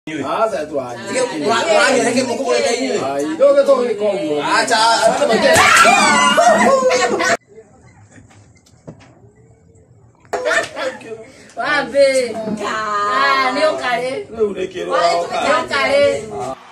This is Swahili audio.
Ah, saya tu aja. Orang yang lagi muka boleh ini. Ah, itu ke tu ni kau. Ah, cah. Wabe. Ah, ni o kare. Lu ni kira. Wah, itu kan kare.